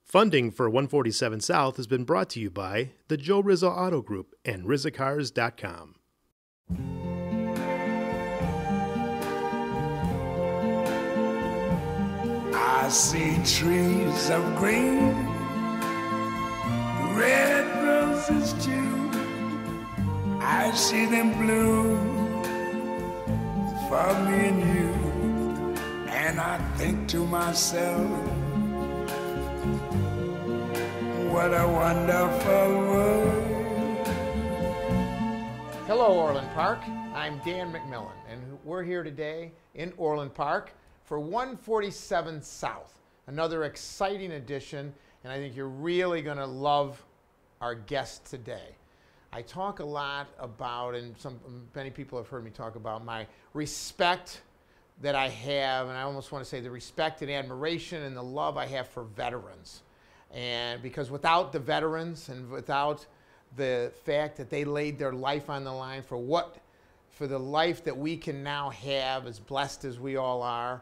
Funding for 147 South has been brought to you by the Joe Rizzo Auto Group and RizzaCars.com. I see trees of green, red roses too. I see them bloom for me and you, and I think to myself, what a wonderful world. Hello, Orland Park. I'm Dan McMillan, and we're here today in Orland Park for 147 South, another exciting edition, and I think you're really going to love our guest today. I talk a lot about, and many people have heard me talk about my respect that I have, and I almost want to say the respect and admiration and the love I have for veterans. And because without the veterans and without the fact that they laid their life on the line for the life that we can now have, as blessed as we all are,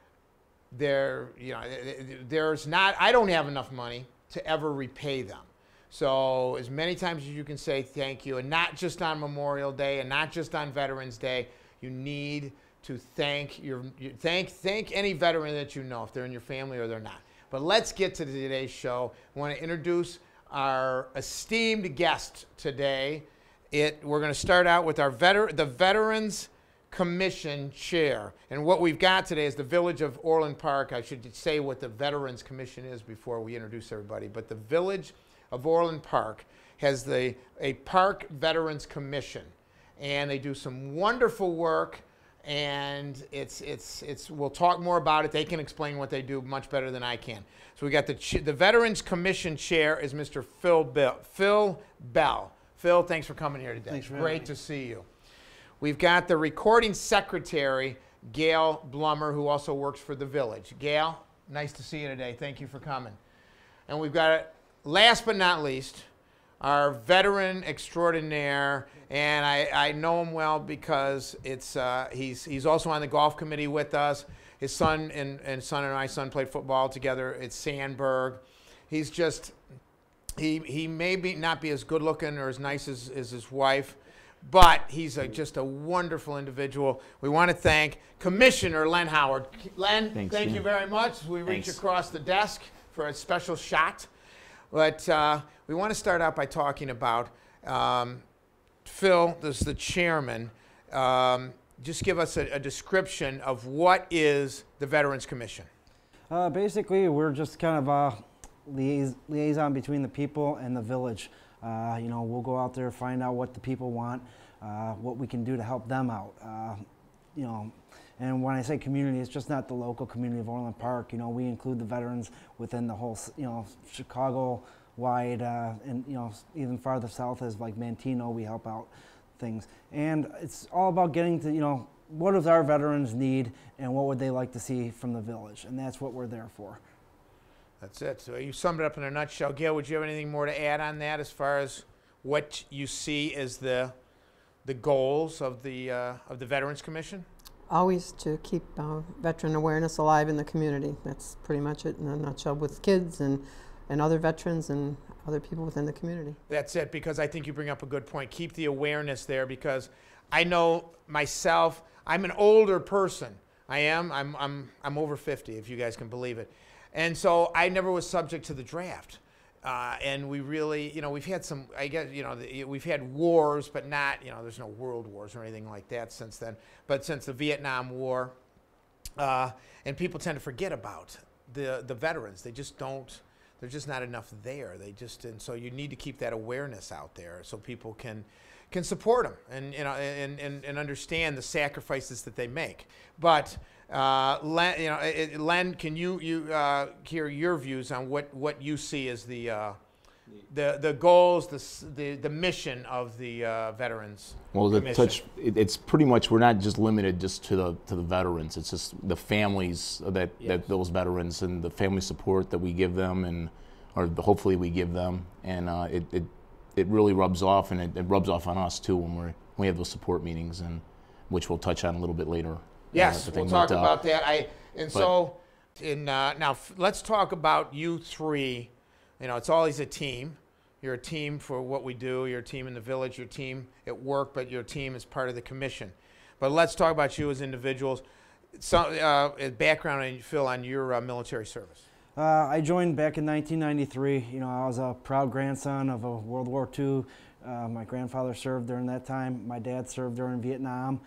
I don't have enough money to ever repay them. So as many times as you can say thank you, and not just on Memorial Day and not just on Veterans Day, you need to thank any veteran that you know, if they're in your family or they're not. But let's get to today's show. I want to introduce our esteemed guest today. We're going to start out with the Veterans Commission Chair. And what we've got today is the Village of Orland Park. I should say what the Veterans Commission is before we introduce everybody. But the Village of Orland Park has a Park Veterans Commission. And they do some wonderful work. And we'll talk more about it. They can explain what they do much better than I can. So we got the Veterans Commission Chair is Mr. Phil Bell. Phil, thanks for coming here today. Thanks for having me. Great to see you. We've got the recording secretary, Gail Blummer, who also works for the village. Gail, nice to see you today. Thank you for coming. And we've got, last but not least, our veteran extraordinaire, and I know him well because he's also on the golf committee with us. His son and my son played football together at Sandburg. He's just, he may not be as good looking or as nice as his wife, but he's just a wonderful individual. We want to thank Commissioner Len Howard. Len, thank you very much. We reach across the desk for a special shot. But we want to start out by talking about Phil, this is the chairman. Just give us a description of what is the Veterans Commission. Basically, we're just kind of a liaison between the people and the village. We'll go out there, find out what the people want, what we can do to help them out. And when I say community, it's just not the local community of Orland Park. We include the veterans within the whole, Chicago-wide, and even farther south as like Manteno, we help out things. And it's all about getting to, what does our veterans need and what would they like to see from the village? And that's what we're there for. That's it. So you summed it up in a nutshell. Gail, would you have anything more to add on that as far as what you see as the goals of the Veterans Commission? Always to keep veteran awareness alive in the community. That's pretty much it in a nutshell, with kids and other veterans and other people within the community. That's it, because I think you bring up a good point. Keep the awareness there, because I know myself, I'm an older person. I am. I'm over 50, if you guys can believe it. And so I never was subject to the draft. And we really, we've had some, I guess, we've had wars, but not, there's no world wars or anything like that since then. But since the Vietnam War, and people tend to forget about the veterans. They just don't, there's just not enough there. And so you need to keep that awareness out there so people can support them and understand the sacrifices that they make. But Len, can you hear your views on what you see as the goals, the mission of the Veterans Commission? It's pretty much, we're not just limited just to the veterans. It's just the families that those veterans and the family support that we give them, or hopefully we give them, and it really rubs off, and it rubs off on us too when we have those support meetings, and which we'll touch on a little bit later. Yes, we'll talk about that. Now let's talk about you three You know, it's always a team. You're a team for what we do. You're a team in the village. You're a team at work, but your team is part of the commission. But let's talk about you as individuals. Some background, and Phil, on your military service. I joined back in 1993. You know, I was a proud grandson of a World War II. My grandfather served during that time. My dad served during Vietnam.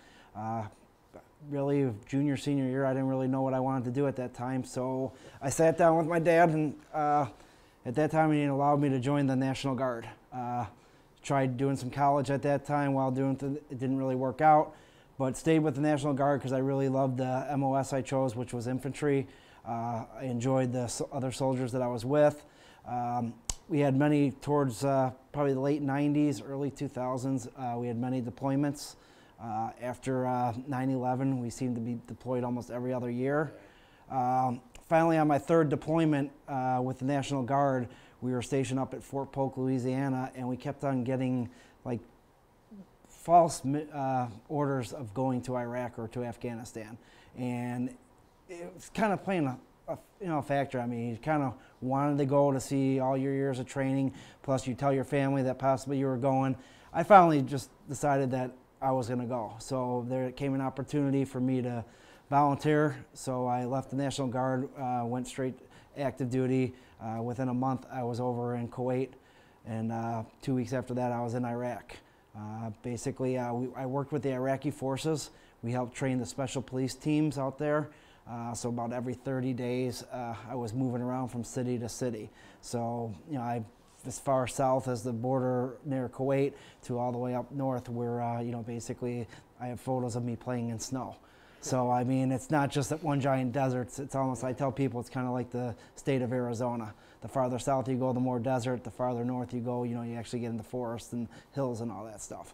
Really, junior, senior year, I didn't really know what I wanted to do at that time. So I sat down with my dad, and at that time, he allowed me to join the National Guard. Tried doing some college at that time while doing it didn't really work out, but stayed with the National Guard because I really loved the MOS I chose, which was infantry. I enjoyed the other soldiers that I was with. We had many towards probably the late 90s, early 2000s. We had many deployments. After 9/11, we seemed to be deployed almost every other year. Finally, on my third deployment with the National Guard, we were stationed up at Fort Polk, Louisiana, and we kept on getting like false orders of going to Iraq or to Afghanistan. And it was kind of playing a factor. I mean, you kind of wanted to go to see all your years of training, plus you tell your family that possibly you were going. I finally just decided that I was going to go. So there came an opportunity for me to volunteer. So I left the National Guard, went straight active duty. Within a month, I was over in Kuwait, and 2 weeks after that, I was in Iraq. Basically, I worked with the Iraqi forces. We helped train the special police teams out there. So about every 30 days, I was moving around from city to city. So, you know, as far south as the border near Kuwait to all the way up north where, you know, basically I have photos of me playing in snow. So, I mean, it's not just that one giant desert. It's almost, I tell people, it's kind of like the state of Arizona. The farther south you go, the more desert. The farther north you go, you know, you actually get into forests and hills and all that stuff.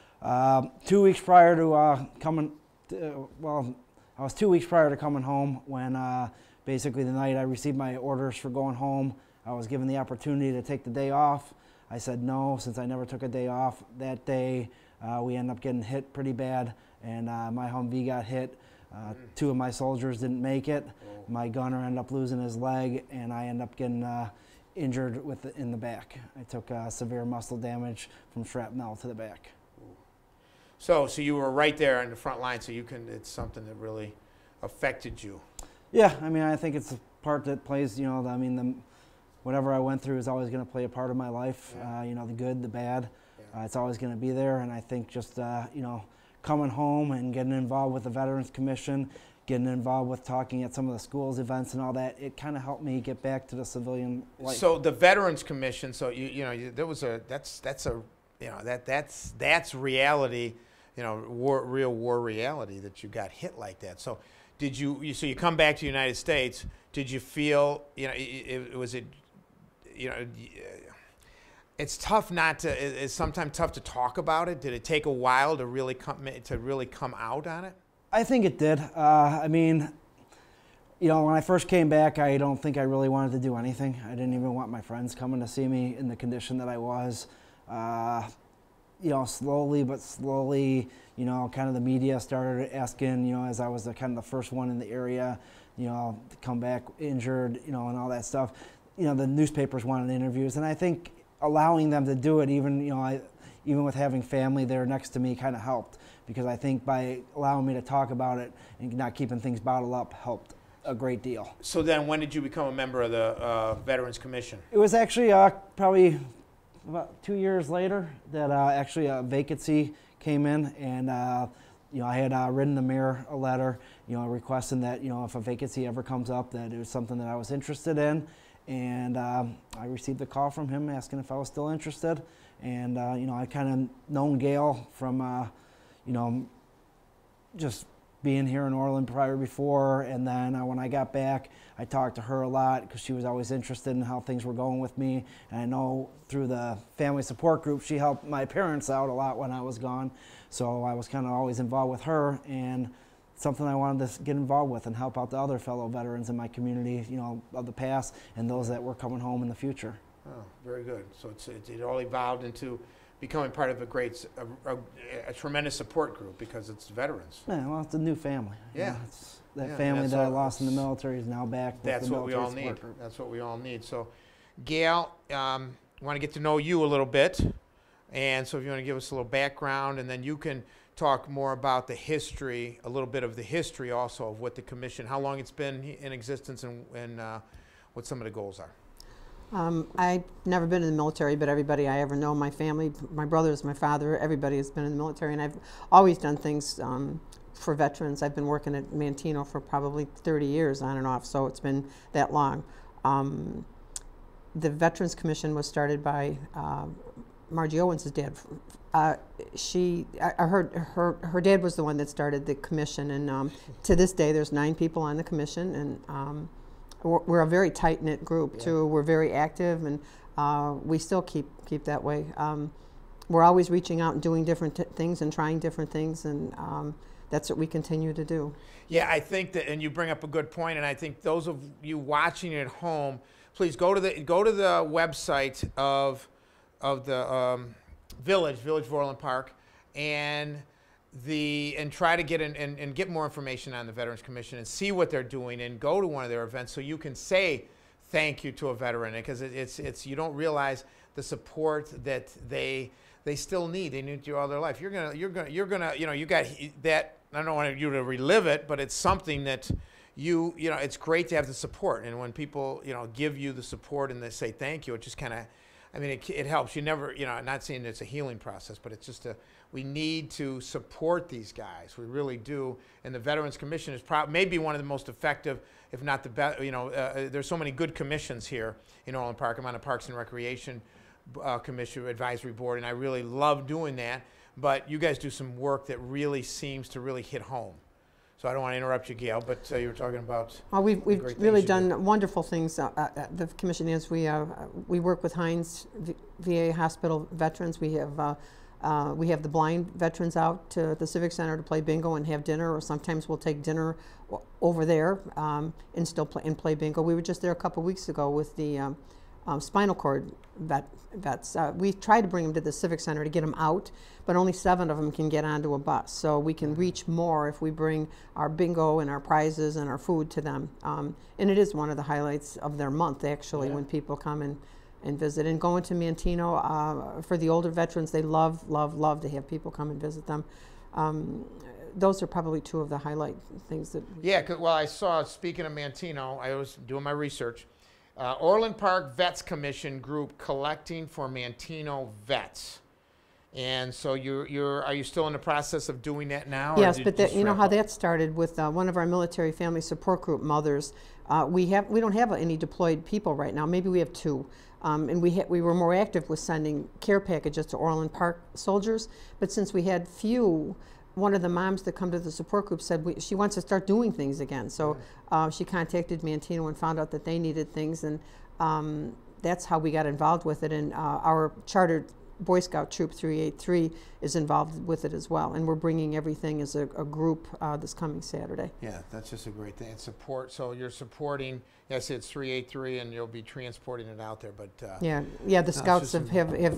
2 weeks prior to coming, I was 2 weeks prior to coming home when basically the night I received my orders for going home, I was given the opportunity to take the day off. I said no, since I never took a day off. That day, we ended up getting hit pretty bad, and my Humvee got hit. Two of my soldiers didn't make it. My gunner ended up losing his leg, and I ended up getting injured in the back. I took severe muscle damage from shrapnel to the back. So you were right there on the front line, so it's something that really affected you. Yeah, I mean, I think it's a part that plays, you know, I mean, whatever I went through is always going to play a part of my life, you know, the good, the bad. It's always going to be there, and I think just, you know, coming home and getting involved with the Veterans Commission, getting involved with talking at some of the schools events and all that, it kind of helped me get back to the civilian life. So the Veterans Commission, so there was that's reality, you know, real war reality that you got hit like that. So did you come back to the United States? Did you feel, you know, it's tough it's sometimes tough to talk about it. Did it take a while to really come out on it? I think it did. I mean, you know, when I first came back, I don't think I really wanted to do anything. I didn't even want my friends coming to see me in the condition that I was. You know, slowly but slowly, you know, kind of the media started asking, you know, as I was kind of the first one in the area, you know, to come back injured, you know, and all that stuff. You know, the newspapers wanted interviews, and I think allowing them to do it, even, you know, even with having family there next to me, kind of helped, because I think by allowing me to talk about it and not keeping things bottled up helped a great deal. So then, when did you become a member of the Veterans Commission? It was actually probably about 2 years later that actually a vacancy came in, and you know, I had written the mayor a letter, you know, requesting that, you know, if a vacancy ever comes up, that it was something that I was interested in. And I received a call from him asking if I was still interested. And, you know, I kind of known Gail from, you know, just being here in Orland prior before. And then when I got back, I talked to her a lot because she was always interested in how things were going with me. And I know through the family support group, she helped my parents out a lot when I was gone. So I was kind of always involved with her. And something I wanted to get involved with and help out the other fellow veterans in my community, you know, of the past and those that were coming home in the future. Oh, very good. So it all evolved into becoming part of a tremendous support group because it's veterans. Yeah, well, it's a new family. Yeah. You know, that family that I lost in the military is now back with that's the what we military all need. support group. That's what we all need. So Gail, want to get to know you a little bit. And so if you want to give us a little background, and then you can talk more about the history, a little bit of the history also of what the commission, how long it's been in existence, and what some of the goals are. I've never been in the military, but everybody I ever know, my family, my brothers, my father, everybody has been in the military, and I've always done things for veterans. I've been working at Manteno for probably 30 years on and off, so it's been that long. The Veterans Commission was started by Margie Owens' dad. I heard her dad was the one that started the commission, and to this day there's 9 people on the commission, and we're a very tight-knit group too. We're very active, and we still keep that way. We're always reaching out and doing different things and trying different things, and that's what we continue to do. Yeah, I think that, and you bring up a good point, and I think those of you watching at home, please go to the website of the village of Orland Park, and try to get and get more information on the Veterans Commission and see what they're doing, and go to one of their events so you can say thank you to a veteran, because it's you don't realize the support that they still need. They need you all their life. You're gonna you got that. I don't want you to relive it, but it's something that you know it's great to have the support, and when people give you the support and they say thank you, it just kind of, I mean, it helps. You never, I'm not saying it's a healing process, but it's just we need to support these guys. We really do. And the Veterans Commission is maybe one of the most effective, if not the best. There's so many good commissions here in Orland Park. I'm on the Parks and Recreation Commission Advisory Board, and I really love doing that. But you guys do some work that really seems to really hit home. So I don't want to interrupt you, Gail, but you were talking about. We've really done wonderful things. The commission is we work with Hines VA Hospital veterans. We have the blind veterans out to the Civic Center to play bingo and have dinner, or sometimes we'll take dinner over there and still play bingo. We were just there a couple weeks ago with the spinal cord vets. We try to bring them to the Civic Center to get them out, but only 7 of them can get onto a bus. So we can reach more if we bring our bingo and our prizes and our food to them. And it is one of the highlights of their month, actually, when people come and visit. And going to Manteno, for the older veterans, they love to have people come and visit them. Those are probably 2 of the highlight things that. Well, I saw, speaking of Manteno, I was doing my research. Orland Park Vets Commission group collecting for Manteno vets, and so are you still in the process of doing that now? Yes, but you know how that started with one of our military family support group mothers. We don't have any deployed people right now. Maybe we have 2, and we were more active with sending care packages to Orland Park soldiers. But since we had few, one of the moms that come to the support group said she wants to start doing things again. So she contacted Manteno and found out that they needed things, and that's how we got involved with it. And our chartered Boy Scout Troop 383 is involved with it as well. And we're bringing everything as a group this coming Saturday. Yeah, that's just a great thing. And support. So you're supporting. Yes, it's 383, and you'll be transporting it out there. But yeah, the Scouts have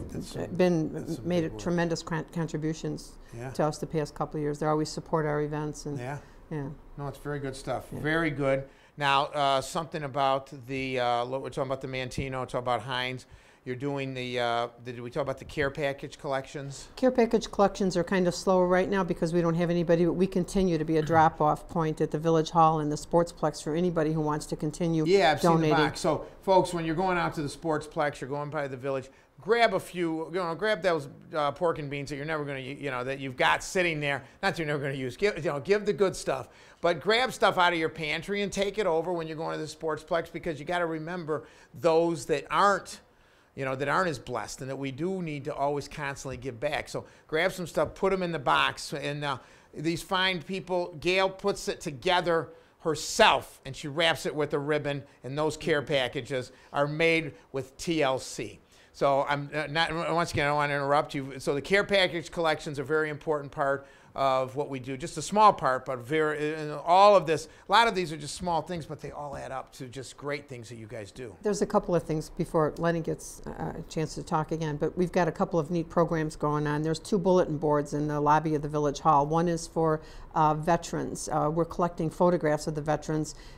made tremendous contributions to us the past couple of years. They always support our events, and no, it's very good stuff. Yeah. Very good. Now, something about we're talking about the Manteno, talking about Hines. You're doing did we talk about the care package collections? Care package collections are kind of slower right now because we don't have anybody, but we continue to be a drop-off point at the Village Hall and the Sportsplex for anybody who wants to continue donating. Yeah, I've seen the box. So, folks, when you're going out to the Sportsplex, you're going by the Village, grab a few, grab those pork and beans that you're never going to, that you've got sitting there. Not that you're never going to use. Give the good stuff, but grab stuff out of your pantry and take it over when you're going to the Sportsplex, because you got to remember those that aren't as blessed, and that we do need to always constantly give back. So grab some stuff, put them in the box, and these fine people, Gail puts it together herself, and she wraps it with a ribbon, and those care packages are made with TLC. So once again, I don't want to interrupt you. So the care package collections are a very important part of what we do. Just a small part, but all of this, a lot of these are just small things, but they all add up to just great things that you guys do. There's a couple of things before Lenny gets a chance to talk again, but we've got a couple of neat programs going on. There's 2 bulletin boards in the lobby of the Village Hall. One is for veterans. We're collecting photographs of the veterans.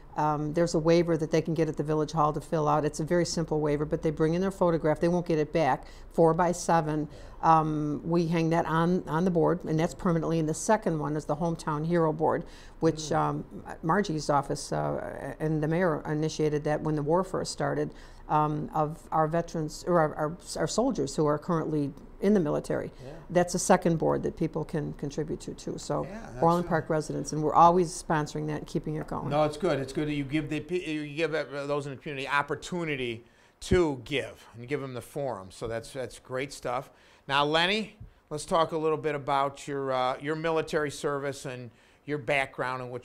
There's a waiver that they can get at the Village Hall to fill out. It's a very simple waiver, but they bring in their photograph. They won't get it back. 4x7. We hang that on the board, and that's permanently. And the second one is the Hometown Hero Board, which Margie's office and the mayor initiated that when the war first started, of our veterans, or our soldiers who are currently in the military. Yeah. That's a second board that people can contribute to too. So Yeah, that's Orland Park residents, and we're always sponsoring that and keeping it going. No, it's good. It's good that you give those in the community opportunity to give and give them the forum. So that's great stuff. Now, Lenny, let's talk a little bit about your military service and your background and what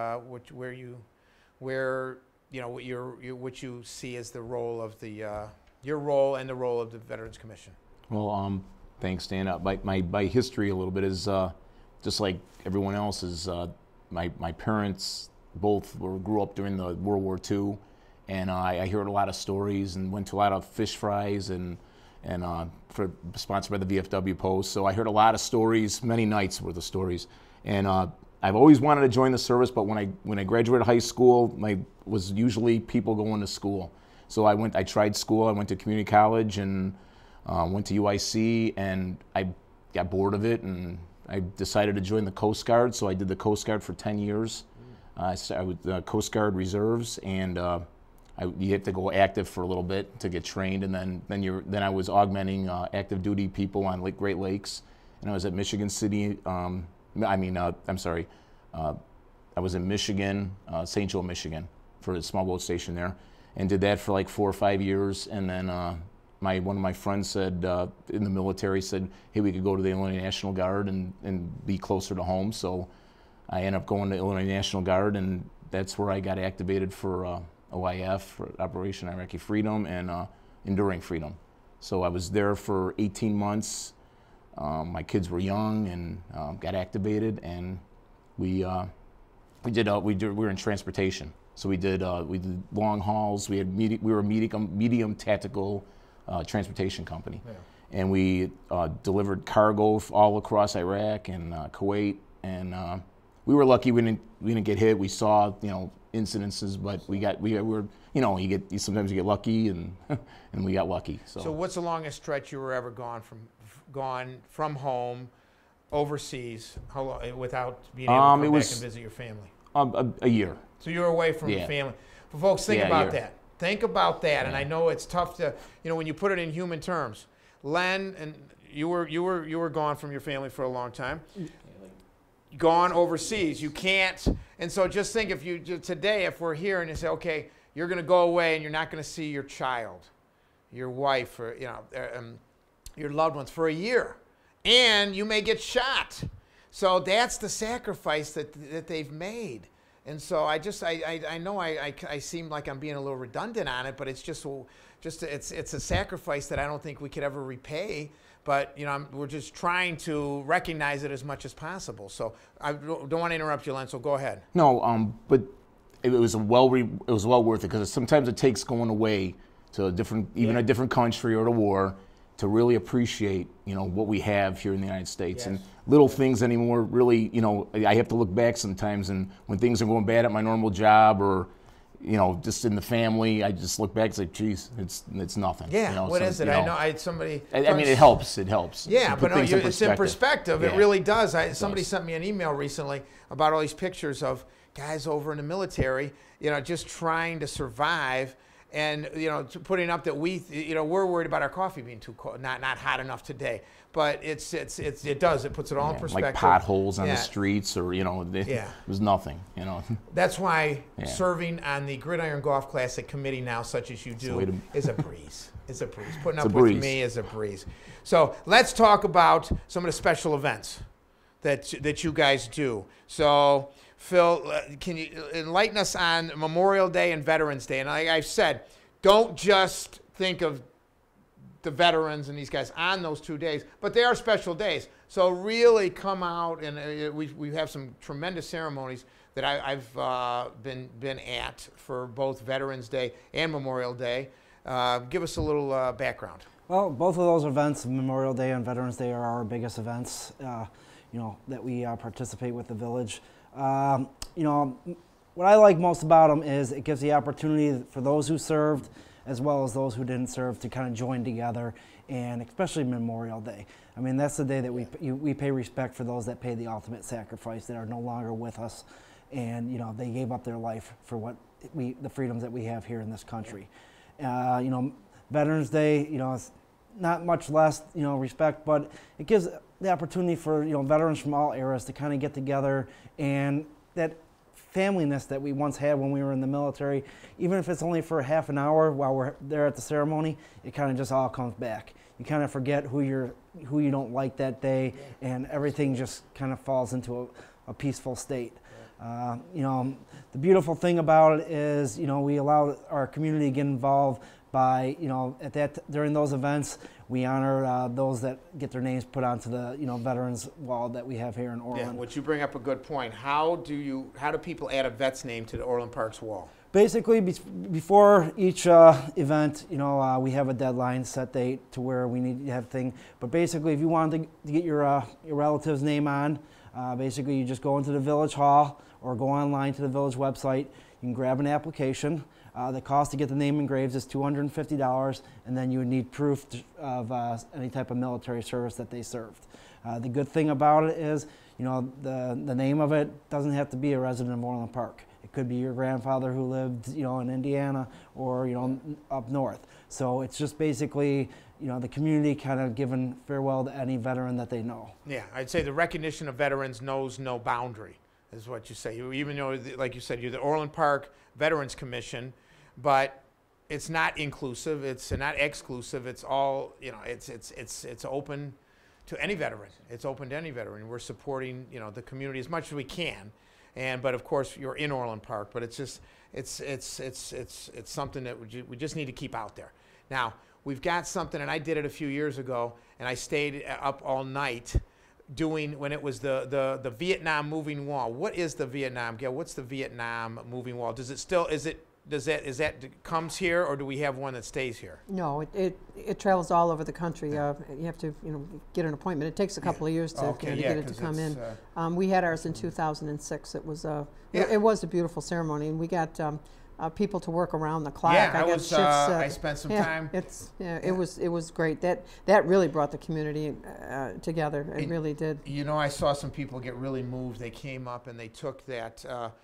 you see as the role of your role and the role of the Veterans Commission. Well, thanks, Dan. My history a little bit is just like everyone else's. My parents both grew up during the World War II, and I heard a lot of stories and went to a lot of fish fries and sponsored by the VFW Post. So I heard a lot of stories, many nights worth of stories, and I've always wanted to join the service. But when I graduated high school, was usually people going to school. So I tried school. I went to community college and went to UIC, and I got bored of it, and I decided to join the Coast Guard. So I did the Coast Guard for 10 years. I was the Coast Guard Reserves, and you have to go active for a little bit to get trained, and then I was augmenting active duty people on Great Lakes, and I was at Michigan City. I was in Michigan, St. Joe, Michigan, for a small boat station there, and did that for like 4 or 5 years, and then one of my friends said, in the military, said, hey, we could go to the Illinois National Guard and be closer to home. So I ended up going to Illinois National Guard, and that's where I got activated for OIF, for Operation Iraqi Freedom, and Enduring Freedom. So I was there for 18 months. My kids were young, and got activated, and we were in transportation. So we did long hauls. We were a medium tactical transportation company, yeah. And we delivered cargo all across Iraq and Kuwait, and we were lucky we didn't get hit. We saw incidences, but sometimes you get lucky, and and we got lucky. So what's the longest stretch you were ever gone from home overseas? How long, without being able to come back and visit your family? A year. So you were away from your family. But folks, think about that. Think about that, and I know it's tough to, when you put it in human terms. Len, and you were gone from your family for a long time. Gone overseas, you can't. And so just think, if we're here and you say, okay, you're going to go away and you're not going to see your child, your wife, or your loved ones for a year, and you may get shot. So that's the sacrifice that they've made. And so I know I seem like I'm being a little redundant on it, but it's it's a sacrifice that I don't think we could ever repay. But we're just trying to recognize it as much as possible. So I don't want to interrupt you, Len. So go ahead. No, but it was well worth it, because sometimes it takes going away to a different country or to war to really appreciate what we have here in the United States. Yes. And little things anymore, really, I have to look back sometimes, and when things are going bad at my normal job or just in the family, I just look back and say, geez, it's nothing. Yeah, what is it? I know somebody. I mean, it helps. It helps. Yeah, but no, it's in perspective. Yeah. It really does. Somebody sent me an email recently about all these pictures of guys over in the military, just trying to survive. And putting up that we're worried about our coffee being too cold, not hot enough today. But it puts it all in perspective. Like potholes on the streets, or it was nothing. That's why serving on the Gridiron Golf Classic committee now, such as you do, is a breeze. It's a breeze. Putting up with me is a breeze. So let's talk about some of the special events that you guys do. So Phil, can you enlighten us on Memorial Day and Veterans Day? And like I've said, don't just think of the veterans and these guys on those 2 days, but they are special days. So really come out, and we have some tremendous ceremonies that I've been at for both Veterans Day and Memorial Day. Give us a little background. Well, both of those events, Memorial Day and Veterans Day, are our biggest events, that we participate with the village. what I like most about them is it gives the opportunity for those who served as well as those who didn't serve to kind of join together, and especially Memorial Day. I mean, that's the day that we pay respect for those that paid the ultimate sacrifice, that are no longer with us, and you know, they gave up their life for the freedoms that we have here in this country. You know, Veterans Day, you know, it's not much less, you know, respect, but it gives the opportunity for, you know, veterans from all eras to kind of get together, and that familyness that we once had when we were in the military, even if it's only for half an hour while we're there at the ceremony, it kind of just all comes back. You kind of forget who you don't like that day, and everything just kind of falls into a peaceful state. You know, the beautiful thing about it is, you know, we allow our community to get involved by, you know, during those events, we honor those that get their names put onto the, you know, veterans wall that we have here in Orland. Yeah, which you bring up a good point. How do people add a vet's name to the Orland Park's wall? Basically, before each event, you know, we have a deadline, set date to where we need to have thing. But basically, if you wanted to get your relative's name on, basically you just go into the village hall or go online to the village website. You can grab an application. The cost to get the name engraved is $250, and then you would need proof of any type of military service that they served. The good thing about it is, you know, the name of it doesn't have to be a resident of Orland Park. It could be your grandfather who lived, you know, in Indiana or, you know, up north. So it's just basically, you know, the community kind of giving farewell to any veteran that they know. Yeah, I'd say the recognition of veterans knows no boundary, is what you say. Even though, like you said, you're the Orland Park Veterans Commission, but it's not inclusive, it's not exclusive, it's all, you know, it's open to any veteran. It's open to any veteran. We're supporting, you know, the community as much as we can. But of course you're in Orland Park, but it's just, it's something that we just need to keep out there. Now, we've got something, and I did it a few years ago, and I stayed up all night doing, when it was the Vietnam moving wall. What is the Vietnam, Gail? What's the Vietnam moving wall? Does it still, is that comes here, or do we have one that stays here? No, it travels all over the country. You have to, you know, get an appointment. It takes a couple of years to, get it to come in. We had ours in 2006. It was it was a beautiful ceremony, and we got people to work around the clock. Yeah, I spent some time. It was great. That really brought the community together. It really did. You know, I saw some people get really moved. They came up and they took that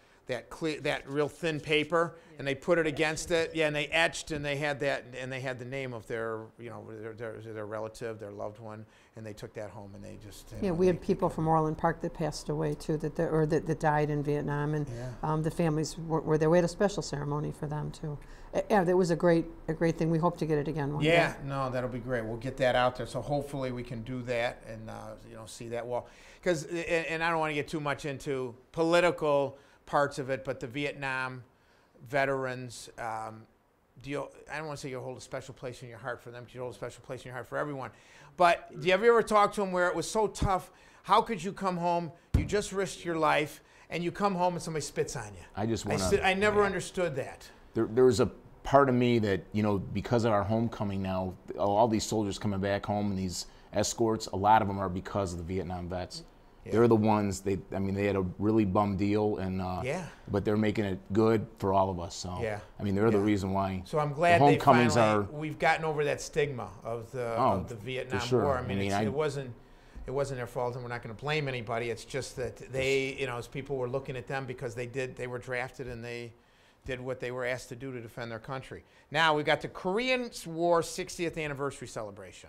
real thin paper, and they put it against it. Yeah, and they etched, and they had that, and they had the name of their, you know, their relative, their loved one, and they took that home, and they just. Yeah, we had people from Orland Park that passed away too, that died in Vietnam, and the families were there. We had a special ceremony for them too. Yeah, that was a great thing. We hope to get it again one day. Yeah, no, that'll be great. We'll get that out there. So hopefully we can do that and you know, see that wall. Because, and I don't want to get too much into political parts of it, but the Vietnam veterans, I don't want to say you hold a special place in your heart for them, because you hold a special place in your heart for everyone. But do you ever talk to them where it was so tough? How could you come home, you just risked your life, and you come home and somebody spits on you? I just want to. I never understood that. There was a part of me that, you know, because of our homecoming now, all these soldiers coming back home and these escorts, a lot of them are because of the Vietnam vets. Yeah. They're the ones, they had a really bum deal, and but they're making it good for all of us. So I mean, they're the reason why. So I'm glad the homecomings we've gotten over that stigma of the Vietnam War. I mean, it wasn't their fault, and we're not going to blame anybody. It's just that they, you know, as people were looking at them because they were drafted and they did what they were asked to do to defend their country. Now we've got the Korean War 60th anniversary celebration.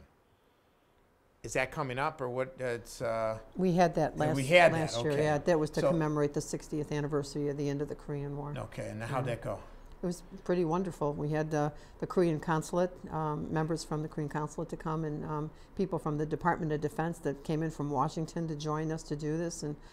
Is that coming up, or what? We had that last year. Okay. Yeah, that was to commemorate the 60th anniversary of the end of the Korean War. Okay, and how'd that go? It was pretty wonderful. We had the Korean consulate, members from the Korean consulate to come, and people from the Department of Defense that came in from Washington to join us to do this. And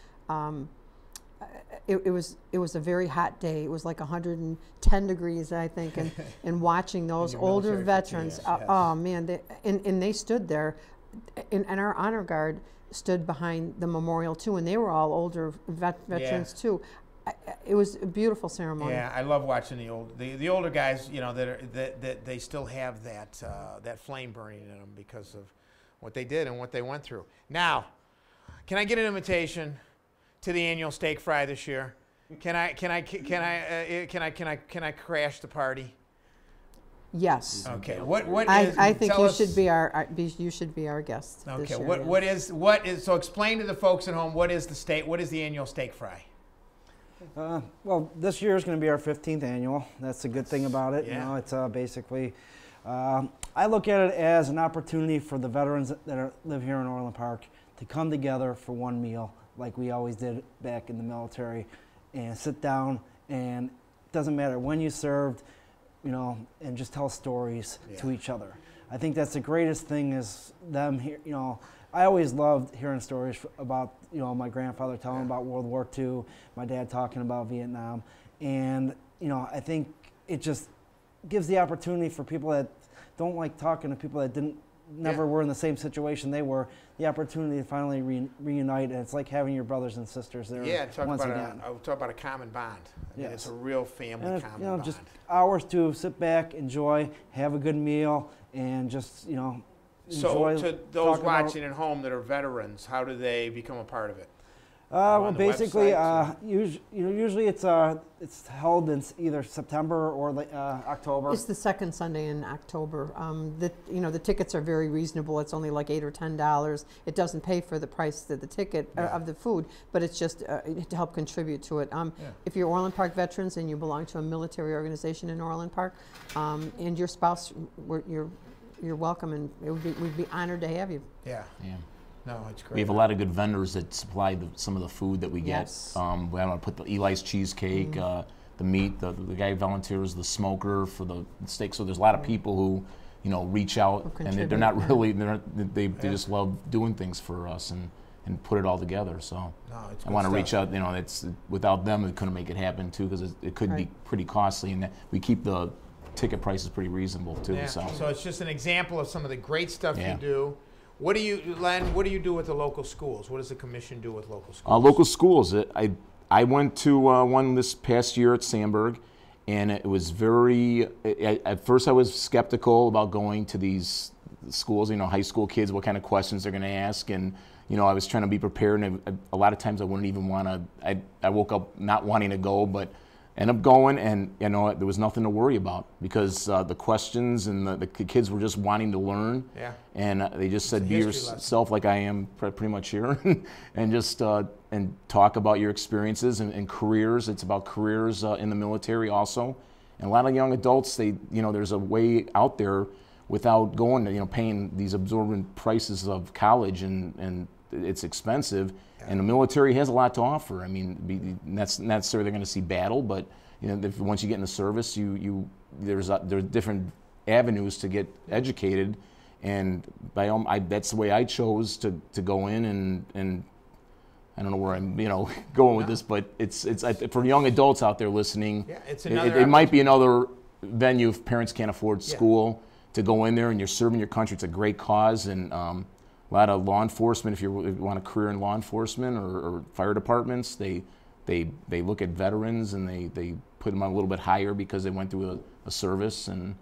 it was a very hot day. It was like 110 degrees, I think, and watching those older veterans. Oh man, and they stood there. And our honor guard stood behind the memorial too, and they were all older veterans too. It was a beautiful ceremony. Yeah, I love watching the older guys. You know, that they still have that flame burning in them because of what they did and what they went through. Now, can I get an invitation to the annual steak fry this year? Can I crash the party? Yes. Okay. What is? I think tell you us- should be our guest. This Okay. year, What is? So explain to the folks at home what is the annual steak fry? Well, this year is going to be our 15th annual. That's the good thing about it. Yeah. You know, it's basically, I look at it as an opportunity for the veterans that live here in Orland Park to come together for one meal, like we always did back in the military, and sit down, and it doesn't matter when you served, you know, and just tell stories to each other. I think that's the greatest thing is them here, you know. I always loved hearing stories about, you know, my grandfather telling about World War II, my dad talking about Vietnam, and, you know, I think it just gives the opportunity for people that don't like talking to people that never were in the same situation they were, the opportunity to finally reunite, and it's like having your brothers and sisters there once again. Talk about a common bond. I mean, it's a real family And common you know, bond. just hours to sit back, enjoy, have a good meal, and just, you know, So enjoy to those talking about- watching at home that are veterans, how do they become a part of it? Well, on the basically, website, usually it's held in either September or October. It's the second Sunday in October. The tickets are very reasonable. It's only like $8 or $10. It doesn't pay for the price of the ticket of the food, but it's just to help contribute to it. If you're Orland Park veterans and you belong to a military organization in Orland Park, and your spouse, you're welcome, and we'd be honored to have you. Yeah. Yeah. No, it's great. We have a lot of good vendors that supply some of the food that we get. Yes. We want to put the Eli's cheesecake, the meat. The guy volunteers the smoker for the steak. So there's a lot of people who, you know, reach out, and they're not really they just love doing things for us and put it all together. So it's I good want to stuff. reach out. You know, it's without them we couldn't make it happen too, because it could be pretty costly, and we keep the ticket prices pretty reasonable too. Yeah. So it's just an example of some of the great stuff Yeah. you do. Len, what do you do with the local schools? What does the commission do with local schools? Local schools. I went to one this past year at Sandburg, and it was very. At first, I was skeptical about going to these schools. You know, high school kids, what kind of questions they're going to ask, and you know, I was trying to be prepared. And a lot of times, I wouldn't even want to. I woke up not wanting to go, but ended up going, and you know, there was nothing to worry about because the questions and the kids were just wanting to learn. Yeah. And they just said, be history lesson. yourself like I am pretty much here, and just and talk about your experiences and careers. It's about careers in the military also. And a lot of young adults, there's a way out there without going to, paying these absorbent prices of college, and it's expensive. And the military has a lot to offer. I mean, that's not necessarily they're going to see battle, but once you get in the service, there's different avenues to get educated, and that's the way I chose to go in, and I don't know where I'm going with this, but it's for young adults out there listening. Yeah, it's it might be another venue if parents can't afford school to go in there, and you're serving your country. It's a great cause, and a lot of law enforcement, if you want a career in law enforcement or fire departments, they look at veterans and they put them on a little bit higher because they went through a service, and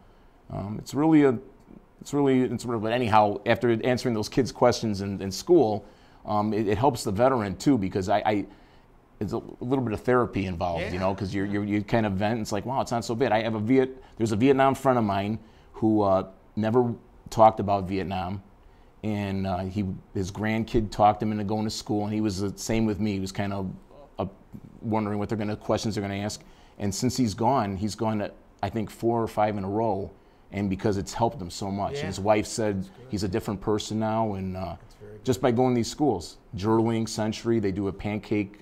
but anyhow, after answering those kids' questions in school, it helps the veteran too, because it's a little bit of therapy involved, because you kind of vent. It's like, wow, it's not so bad. There's a Vietnam friend of mine who never talked about Vietnam. And his grandkid talked him into going to school, and he was the same with me. He was kind of wondering what questions they're going to ask. And since he's gone to, I think, 4 or 5 in a row, and because it's helped him so much. Yeah. And his wife said he's a different person now, and just by going to these schools, Jerling, Century, they do a pancake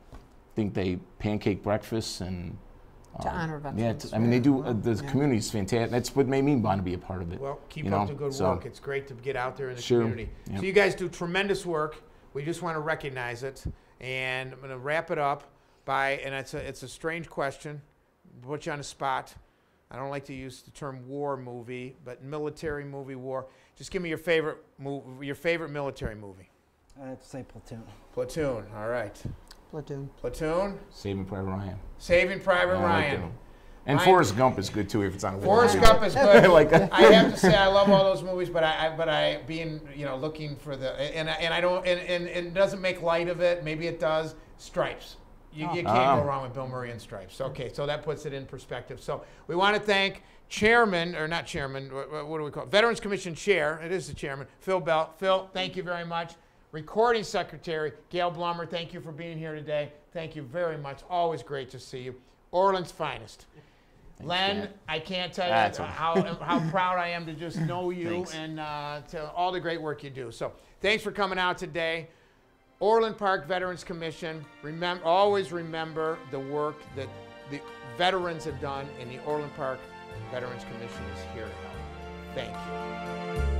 breakfast, and to honor veterans. Yeah, they do. The community's fantastic. That's what made me want to be a part of it. Well, keep up the good work. It's great to get out there in the Sure. community. Yep. So you guys do tremendous work. We just want to recognize it. And I'm going to wrap it up and it's a strange question, put you on the spot. I don't like to use the term war movie, but military movie war. Just give me your favorite military movie. I have to say Platoon. Platoon. All right. Platoon. Saving Private Ryan. Saving Private Ryan. Like and Forrest Gump is good too if it's on. Forrest Gump is good. I have to say I love all those movies, but I being looking for the and I don't and it doesn't make light of it. Maybe it does. Stripes. You can't go wrong with Bill Murray and stripes. Okay, so that puts it in perspective. So we want to thank Chairman, or not Chairman, what do we call it? Veterans Commission Chair, it is the Chairman, Phil Bell. Phil, thank you very much. Recording Secretary, Gail Blummer, thank you for being here today. Thank you very much. Always great to see you. Orland's finest. Thanks, Len, Dad. I can't tell you how proud I am to just know you and to all the great work you do. So thanks for coming out today. Orland Park Veterans Commission, always remember the work that the veterans have done, and the Orland Park Veterans Commission is here to help. Thank you.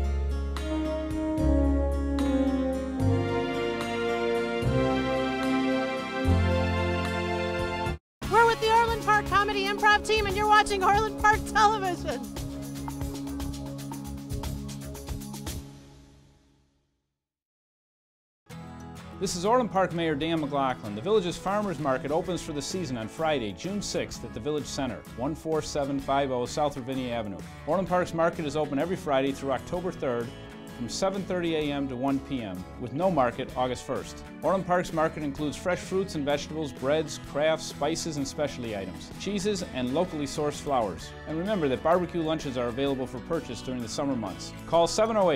We're with the Orland Park Comedy Improv Team, and you're watching Orland Park Television. This is Orland Park Mayor Dan McMillan. The village's farmers market opens for the season on Friday, June 6th at the Village Center, 14750 South Ravinia Avenue. Orland Park's market is open every Friday through October 3rd from 7:30 a.m. to 1 p.m., with no market August 1st. Orland Park's market includes fresh fruits and vegetables, breads, crafts, spices, and specialty items, cheeses, and locally sourced flowers. And remember that barbecue lunches are available for purchase during the summer months. Call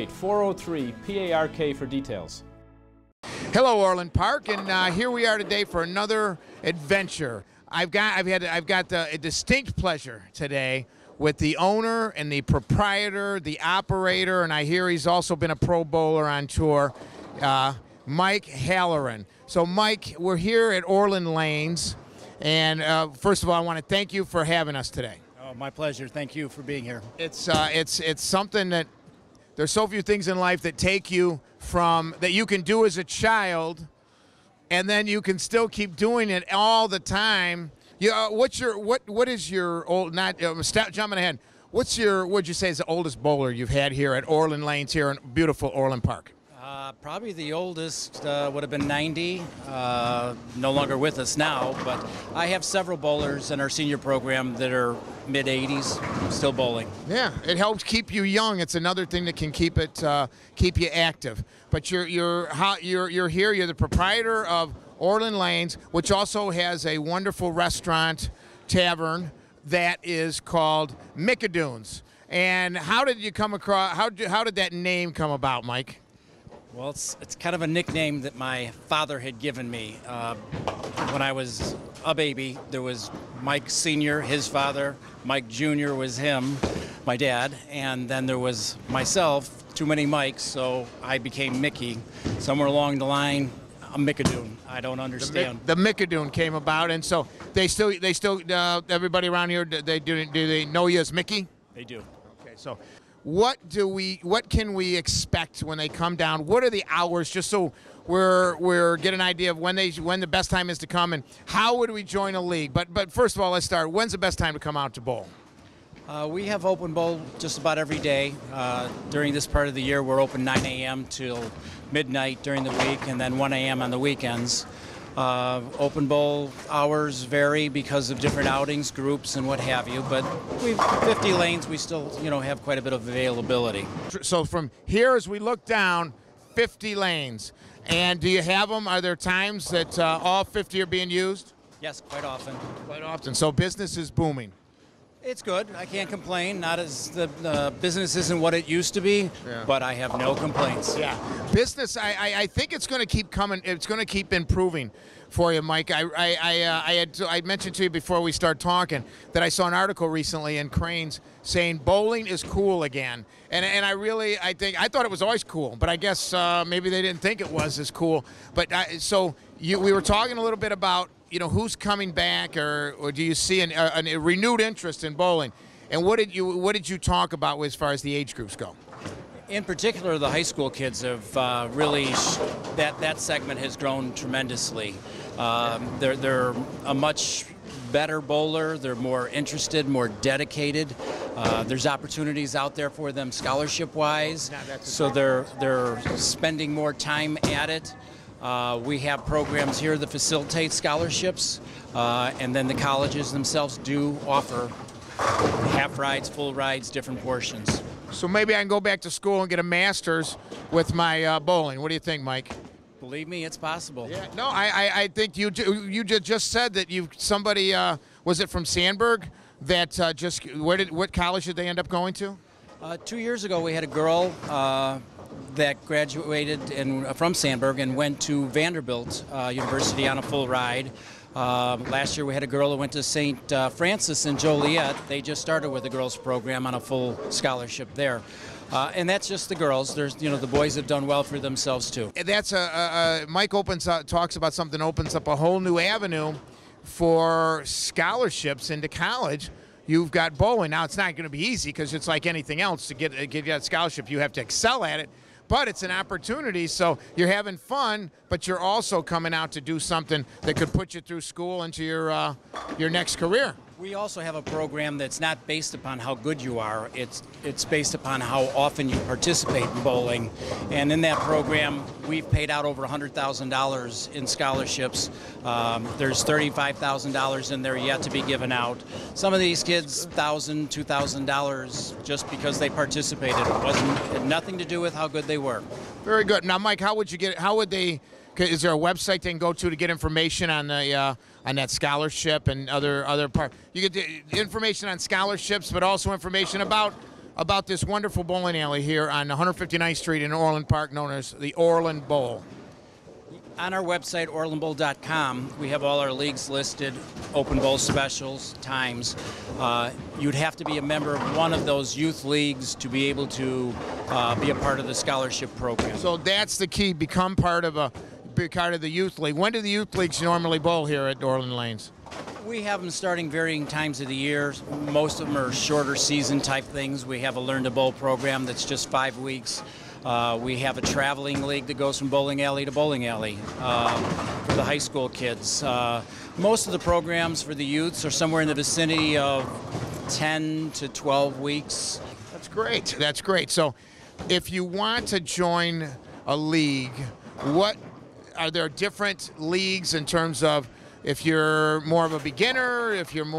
708-403-PARK for details. Hello, Orland Park, and here we are today for another adventure. I've got a distinct pleasure today with the owner and the proprietor, the operator, and I hear he's also been a Pro Bowler on tour, Mike Halloran. So, Mike, we're here at Orland Lanes, and first of all, I want to thank you for having us today. Oh, my pleasure. Thank you for being here. It's something that there's so few things in life that take you from that you can do as a child, and then you can still keep doing it all the time. What is your old, not jumping ahead, what'd you say is the oldest bowler you've had here at Orland Lanes here in beautiful Orland Park? Probably the oldest would have been 90, no longer with us now, but I have several bowlers in our senior program that are mid-80s, still bowling. Yeah, it helps keep you young. It's another thing that can keep you active. But you're here. You're the proprietor of Orland Lanes, which also has a wonderful restaurant, tavern that is called Mickadoon's. And how did you come across? How did that name come about, Mike? Well, it's kind of a nickname that my father had given me. When I was a baby, there was Mike Sr., his father, Mike Jr. was him, my dad, and then there was myself, too many Mikes, so I became Mickey. Somewhere along the line, a Mickadoon. I don't understand. The Mickadoon came about, and so they still everybody around here, do they know you as Mickey? They do. Okay, so what can we expect when they come down? What are the hours, just so we're get an idea of when the best time is to come, and how would we join a league? But first of all, let's start. When's the best time to come out to bowl? We have open bowl just about every day. During this part of the year, we're open 9 a.m. till midnight during the week, and then 1 a.m. on the weekends. Open bowl hours vary because of different outings, groups, and what have you. But we've 50 lanes. We still, have quite a bit of availability. So from here, as we look down, 50 lanes. And do you have them? Are there times that all 50 are being used? Yes, quite often. Quite often. So business is booming. It's good. I can't complain. Not as the business isn't what it used to be, but I have no complaints. Yeah, business. I think it's going to keep coming. It's going to keep improving for you, Mike. I mentioned to you before we start talking that I saw an article recently in Cranes saying bowling is cool again, and I thought it was always cool, but I guess maybe they didn't think it was as cool. But we were talking a little bit about who's coming back, or do you see a renewed interest in bowling? And what did you talk about as far as the age groups go? In particular, the high school kids have really that segment has grown tremendously. They're a much better bowler. They're more interested, more dedicated. There's opportunities out there for them scholarship-wise, so they're spending more time at it. We have programs here that facilitate scholarships, and then the colleges themselves do offer half rides, full rides, different portions. So maybe I can go back to school and get a master's with my bowling. What do you think, Mike? Believe me, it's possible. Yeah. No, I think you just said that somebody was it from Sandburg that what college did they end up going to? 2 years ago, we had a girl that graduated from Sandburg and went to Vanderbilt University on a full ride. Last year we had a girl who went to St. Francis in Joliet. They just started with the girls program on a full scholarship there. And that's just the girls. There's, the boys have done well for themselves too. That's Mike talks about something opens up a whole new avenue for scholarships into college. You've got bowling. Now, it's not going to be easy because it's like anything else. To get a scholarship, you have to excel at it. But it's an opportunity, so you're having fun, but you're also coming out to do something that could put you through school into your next career. We also have a program that's not based upon how good you are. It's based upon how often you participate in bowling. And in that program, we've paid out over $100,000 in scholarships. There's $35,000 in there yet to be given out. Some of these kids, $1,000, $2,000 just because they participated. It had nothing to do with how good they were. Very good. Now, Mike, is there a website they can go to get information on that scholarship and other part? You get the information on scholarships, but also information about this wonderful bowling alley here on 159th Street in Orland Park, known as the Orland Bowl. On our website, orlandbowl.com, we have all our leagues listed, open bowl specials, times. You'd have to be a member of one of those youth leagues to be able to be a part of the scholarship program. So that's the key, become part of the youth league. When do the youth leagues normally bowl here at Orland Lanes? We have them starting varying times of the year. Most of them are shorter season type things. We have a Learn to Bowl program that's just 5 weeks. We have a traveling league that goes from bowling alley to bowling alley for the high school kids. Most of the programs for the youths are somewhere in the vicinity of 10 to 12 weeks. That's great. That's great. So if you want to join a league, are there different leagues in terms of if you're more of a beginner,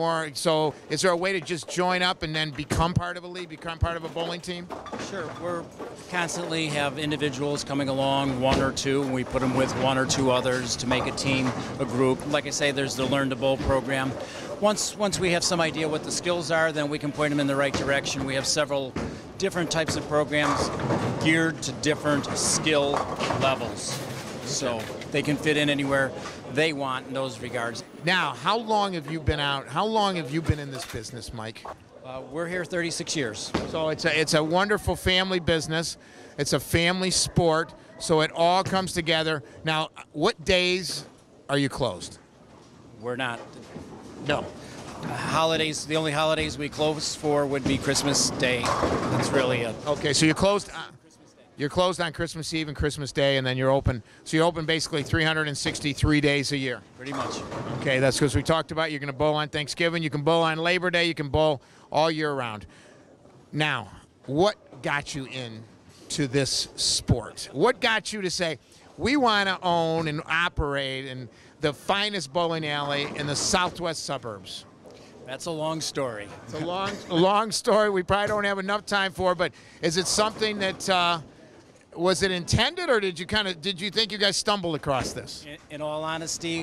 so is there a way to just join up and then become part of a league, become part of a bowling team? Sure. We're constantly have individuals coming along, one or two, and we put them with one or two others to make a team, a group. Like I say, there's the Learn to Bowl program. Once we have some idea what the skills are, then we can point them in the right direction. We have several different types of programs geared to different skill levels. So they can fit in anywhere they want in those regards. Now, how long have you been out? How long have you been in this business, Mike? We're here 36 years. So it's a wonderful family business. It's a family sport. So it all comes together. Now, what days are you closed? We're not. No. Holidays. The only holidays we close for would be Christmas Day. That's really it. Okay, so you're closed. You're closed on Christmas Eve and Christmas Day, and then you're open. So you're open basically 363 days a year. Pretty much. Okay, that's because we talked about you're going to bowl on Thanksgiving. You can bowl on Labor Day. You can bowl all year round. Now, what got you into this sport? What got you to say, we want to own and operate in the finest bowling alley in the southwest suburbs? That's a long story. It's a long story we probably don't have enough time for, but is it something that... was it intended, or did you think you guys stumbled across this? In all honesty,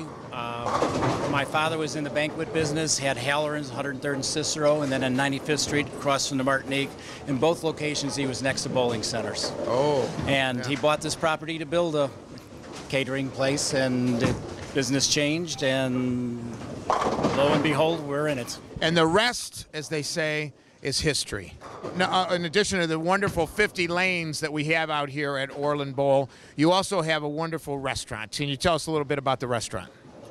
my father was in the banquet business, had Halloran's, 103rd and Cicero, and then on 95th Street across from the Martinique. In both locations, he was next to bowling centers. Oh. And he bought this property to build a catering place, and business changed, and lo and behold, we're in it. And the rest, as they say, is history. Now, in addition to the wonderful 50 lanes that we have out here at Orland Bowl, you also have a wonderful restaurant. Can you tell us a little bit about the restaurant?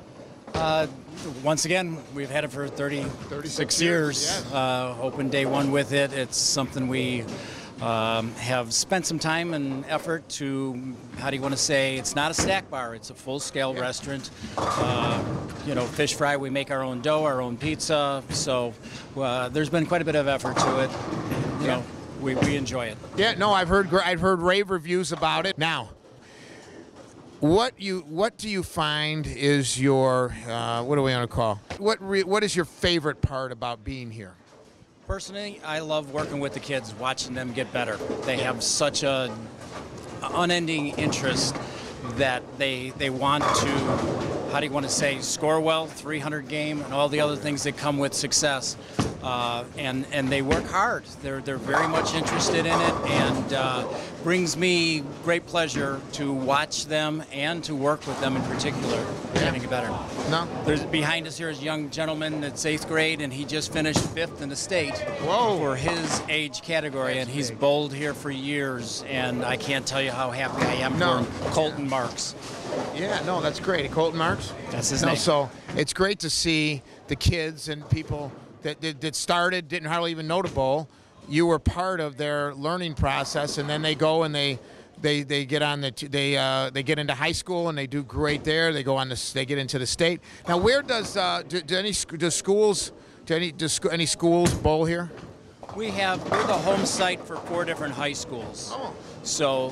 Once again, we've had it for 36 years. Yeah. Opened day one with it. It's something we have spent some time and effort to, how do you want to say, it's not a snack bar, it's a full-scale restaurant. Fish fry, we make our own dough, our own pizza, so there's been quite a bit of effort to it. We enjoy it. Yeah, no, I've heard rave reviews about it. Now, what do you find is your, what do we want to call, what is your favorite part about being here? Personally, I love working with the kids, watching them get better. They have such a unending interest that they want to, how do you want to say, score well, 300 game, and all the other things that come with success. And they work hard. They're very much interested in it, and brings me great pleasure to watch them and to work with them in particular, getting better. No? Behind us here is a young gentleman that's 8th grade, and he just finished 5th in the state for his age category, and he's bowled here for years, and I can't tell you how happy I am for him. Colton Marks. Yeah, no, that's great. Colton Marks? That's his name. So it's great to see the kids and people that started, didn't hardly even know to bowl. You were part of their learning process, and then they go and they get on they get into high school and they do great there. They go on they get into the state. Now, where does any schools bowl here? We're the home site for 4 different high schools. Oh. So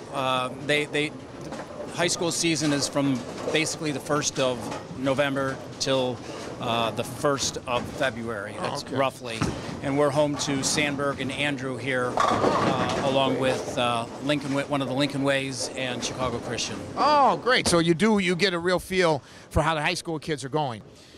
high school season is from basically the 1st of November till the 1st of February, that's roughly. And we're home to Sandberg and Andrew here, along with one of the Lincoln Ways and Chicago Christian. Oh, great. So you get a real feel for how the high school kids are going.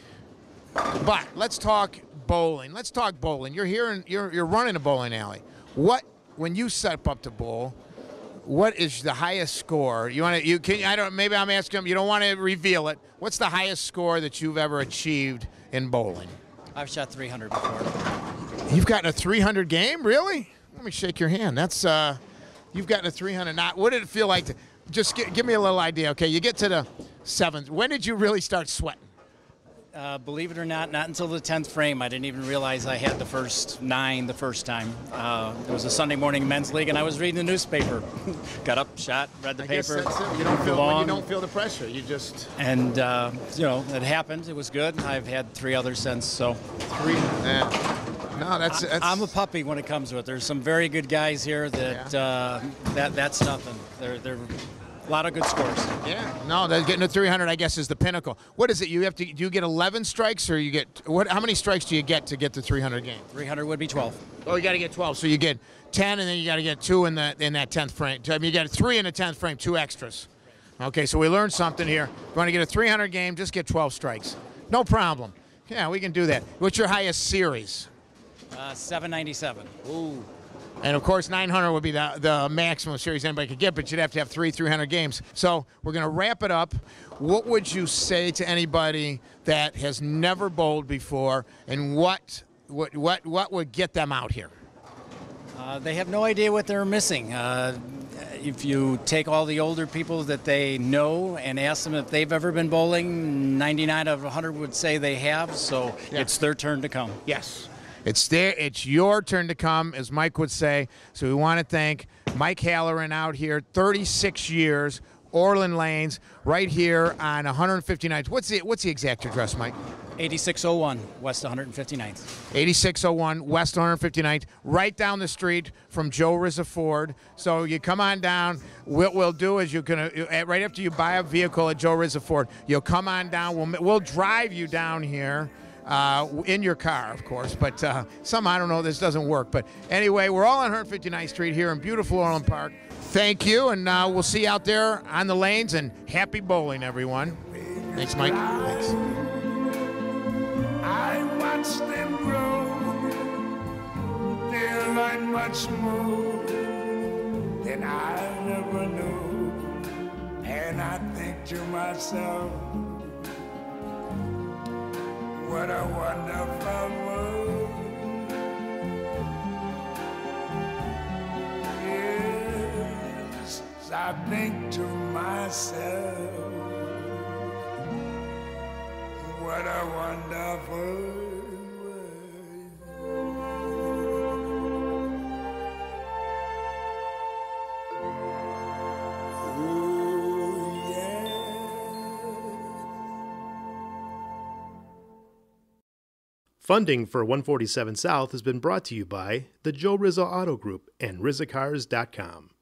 But let's talk bowling. You're here you're running a bowling alley. When you set up to bowl, what is the highest score? Maybe I'm asking them, you don't want to reveal it. What's the highest score that you've ever achieved in bowling? I've shot 300 before. You've gotten a 300 game? Really? Let me shake your hand. That's you've gotten a 300. What did it feel like just give me a little idea. Okay, you get to the 7th. When did you really start sweating? Believe it or not until the 10th frame. I didn't even realize I had the first 9 the first time. It was a Sunday morning men's league, and I was reading the newspaper. Got up, shot, read the paper. Guess that's it. You don't feel the pressure. You just. And it happened. It was good. I've had 3 others since. So 3. Yeah. No, that's. I'm a puppy when it comes to it. There's some very good guys here that's nothing. They're a lot of good scores. Yeah. No, getting to 300, I guess, is the pinnacle. What is it? Do you get 11 strikes, or you get how many strikes do you get to get to 300 game? 300 would be 12. Oh, you got to get 12. So you get 10, and then you got to get 2 in that 10th frame. I mean, you got 3 in the 10th frame, 2 extras. Okay, so we learned something here. If you want to get a 300 game, just get 12 strikes. No problem. Yeah, we can do that. What's your highest series? 797. Ooh. And, of course, 900 would be the maximum series anybody could get, but you'd have to have 300 games. So we're going to wrap it up. What would you say to anybody that has never bowled before, and what would get them out here? They have no idea what they're missing. If you take all the older people that they know and ask them if they've ever been bowling, 99 out of 100 would say they have, so It's their turn to come. Yes. It's your turn to come, as Mike would say. So we want to thank Mike Halloran out here, 36 years, Orland Lanes, right here on 159th. What's the exact address, Mike? 8601 West 159th. 8601 West 159th, right down the street from Joe Rizza Ford. So you come on down. What we'll do is right after you buy a vehicle at Joe Rizza Ford, you'll come on down. We'll drive you down here. In your car, of course, but I don't know, this doesn't work. But anyway, we're all on 159th Street here in beautiful Orland Park. Thank you, and we'll see you out there on the lanes, and happy bowling, everyone. Thanks, Mike. Thanks. I watch them grow. They learn much more than I ever knew. And I think to myself, what a wonderful world. Yes, I think to myself, what a wonderful world. Oh, yeah. Funding for 147 South has been brought to you by the Joe Rizzo Auto Group and RizzaCars.com.